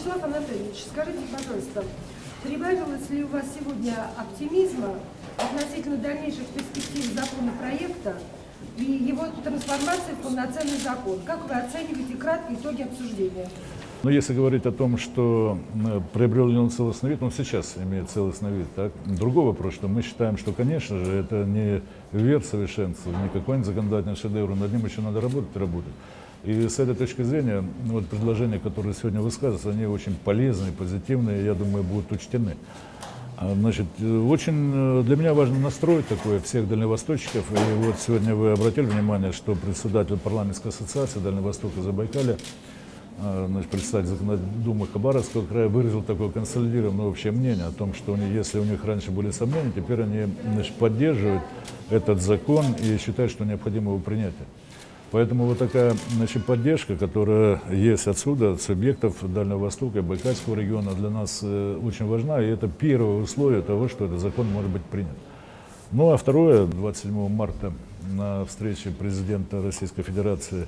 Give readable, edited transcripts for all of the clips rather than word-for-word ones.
Вячеслав Анатольевич, скажите, пожалуйста, прибавилось ли у вас сегодня оптимизма относительно дальнейших перспектив законопроекта и его трансформации в полноценный закон? Как вы оцениваете кратко итоги обсуждения? Но если говорить о том, что приобрел ли он целостный вид, он сейчас имеет целостный вид. Так? Другой вопрос, что мы считаем, что, конечно же, это не верх совершенства, не какой-нибудь законодательный шедевр, над ним еще надо работать и работать. И с этой точки зрения, вот предложения, которые сегодня высказываются, они очень полезные, позитивные, я думаю, будут учтены. Значит, очень для меня важно настроить такое всех дальневосточников. И вот сегодня вы обратили внимание, что председатель парламентской ассоциации Дальнего Востока Забайкалья, значит, представитель Законодательной Думы Хабаровского края, выразил такое консолидированное общее мнение о том, что если у них раньше были сомнения, теперь они, значит, поддерживают этот закон и считают, что необходимо его принятие. Поэтому вот такая, значит, поддержка, которая есть отсюда, от субъектов Дальнего Востока и Байкальского региона, для нас очень важна, и это первое условие того, что этот закон может быть принят. Ну а второе, 27 марта на встрече президента Российской Федерации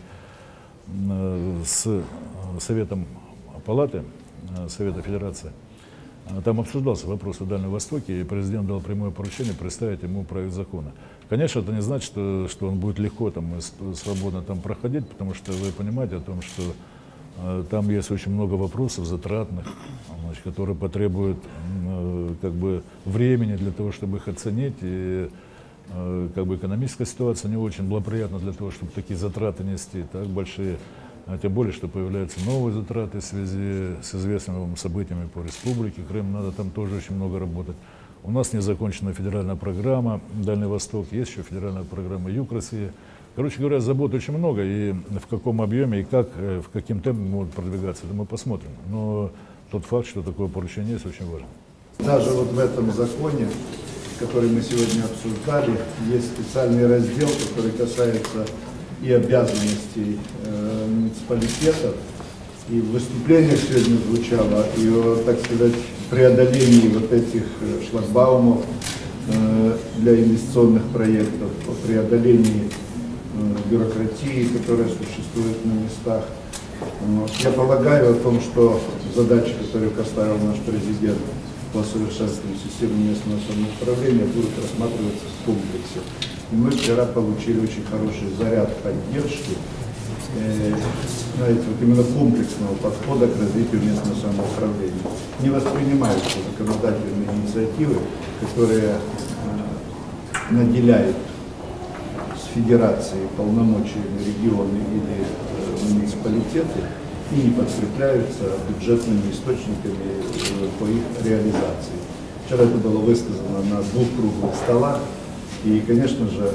с Советом Палаты, Совета Федерации, там обсуждался вопрос о Дальнем Востоке, и президент дал прямое поручение представить ему проект закона. Конечно, это не значит, что он будет легко там, и свободно там проходить, потому что вы понимаете о том, что там есть очень много вопросов затратных, значит, которые потребуют как бы времени для того, чтобы их оценить. И как бы экономическая ситуация не очень благоприятна для того, чтобы такие затраты нести так большие. Тем более, что появляются новые затраты в связи с известными событиями по республике Крым. Надо там тоже очень много работать. У нас не закончена федеральная программа «Дальний Восток», есть еще федеральная программа «Юг России». Короче говоря, забот очень много, и в каком объеме, и как, в каким темпом могут продвигаться, это мы посмотрим. Но тот факт, что такое поручение есть, очень важен. Даже вот в этом законе, который мы сегодня обсуждали, есть специальный раздел, который касается и обязанностей муниципалитетов. И в выступлениях сегодня звучало и о, так сказать, преодолении вот этих шлагбаумов для инвестиционных проектов, о преодолении бюрократии, которая существует на местах. Я полагаю о том, что задачи, которые поставил наш президент по совершенствованию системы местного самоуправления, будут рассматриваться в комплексе. И мы вчера получили очень хороший заряд поддержки, знаете, вот именно комплексного подхода к развитию местного самоуправления. Не воспринимаются законодательные инициативы, которые наделяют с федерацией полномочиями регионы или муниципалитеты и не подкрепляются бюджетными источниками по их реализации. Вчера это было высказано на 2 круглых столах, и, конечно же,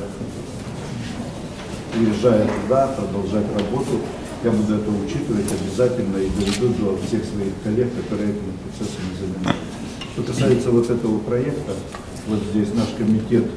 уезжая туда, продолжать работу, я буду это учитывать обязательно и доведу до всех своих коллег, которые этим процессом занимаются. Что касается вот этого проекта, вот здесь наш комитет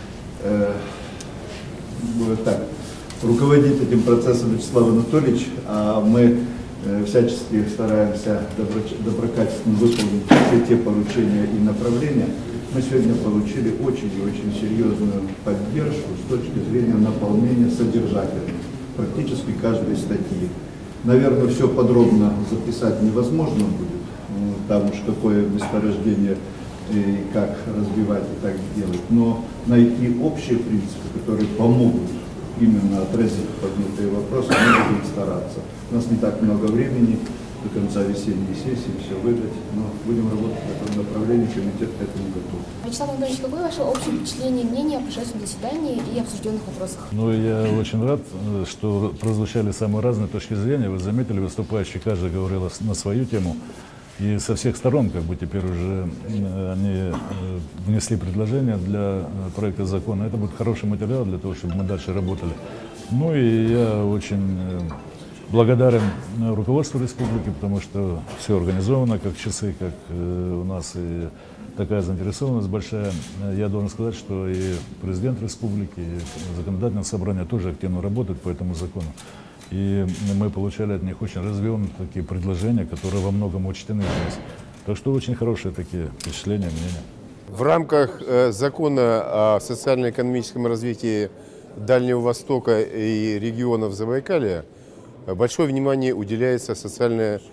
руководит этим процессом Вячеслав Анатольевич, а мы всячески стараемся доброкачественно выполнить все те поручения и направления. Мы сегодня получили очень и очень серьезную поддержку с точки зрения наполнения содержательным практически каждой статьи. Наверное, все подробно записать невозможно будет, там уж какое месторождение и как разбивать и так делать, но найти общие принципы, которые помогут именно отразить поднятые вопросы, мы будем стараться. У нас не так много времени до конца весенней сессии все выдать, но будем работать в этом направлении, комитет к этому готов. Вячеслав Анатольевич, какое ваше общее впечатление, мнение о прошедшем заседании и обсужденных вопросах? Ну, я очень рад, что прозвучали самые разные точки зрения. Вы заметили, выступающий каждый говорил на свою тему. И со всех сторон, как бы теперь уже они внесли предложения для проекта закона. Это будет хороший материал для того, чтобы мы дальше работали. Ну и я очень благодарен руководству республики, потому что все организовано как часы, как у нас и такая заинтересованность большая. Я должен сказать, что и президент республики, и законодательное собрание тоже активно работают по этому закону. И мы получали от них очень развернутые такие предложения, которые во многом учтены здесь. Так что очень хорошие такие впечатления, мнения. В рамках закона о социально-экономическом развитии Дальнего Востока и регионов Забайкалья большое внимание уделяется социальной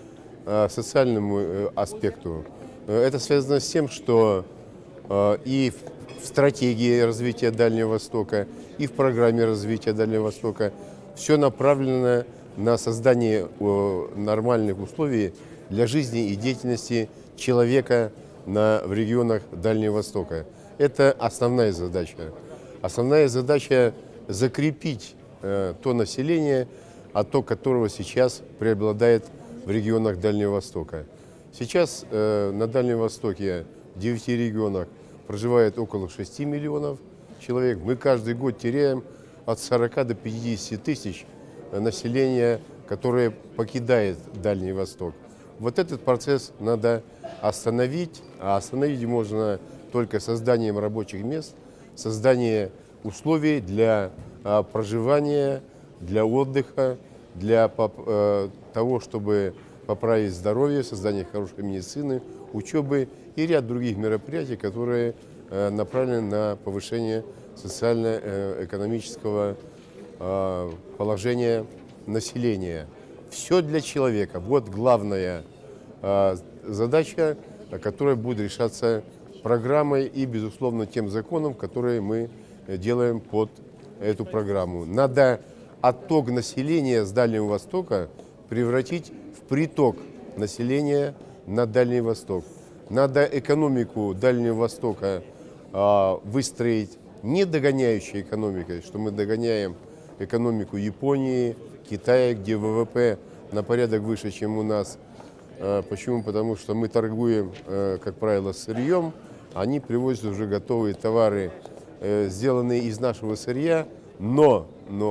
социальному аспекту. Это связано с тем, что и в стратегии развития Дальнего Востока, и в программе развития Дальнего Востока все направлено на создание нормальных условий для жизни и деятельности человека в регионах Дальнего Востока. Это основная задача. Основная задача – закрепить то население, отток которого сейчас преобладает в регионах Дальнего Востока. Сейчас на Дальнем Востоке в 9 регионах проживает около 6 миллионов человек. Мы каждый год теряем от 40 до 50 тысяч населения, которое покидает Дальний Восток. Вот этот процесс надо остановить, а остановить можно только созданием рабочих мест, созданием условий для проживания, для отдыха, для того, чтобы поправить здоровье, создание хорошей медицины, учебы и ряд других мероприятий, которые направлены на повышение социально-экономического положения населения. Все для человека. Вот главная задача, которая будет решаться программой и, безусловно, тем законом, который мы делаем под эту программу. Надо отток населения с Дальнего Востока превратить в приток населения на Дальний Восток. Надо экономику Дальнего Востока выстроить не догоняющей экономикой, что мы догоняем экономику Японии, Китая, где ВВП на порядок выше, чем у нас. Почему? Потому что мы торгуем, как правило, сырьем, они привозят уже готовые товары, сделанные из нашего сырья, но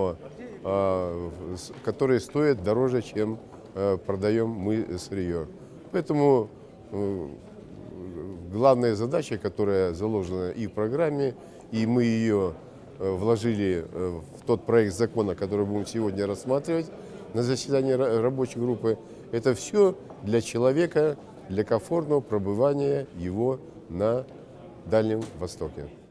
которые стоят дороже, чем продаем мы сырье. Поэтому главная задача, которая заложена и в программе, и мы ее вложили в тот проект закона, который будем сегодня рассматривать на заседании рабочей группы, это все для человека, для комфортного пребывания его на Дальнем Востоке.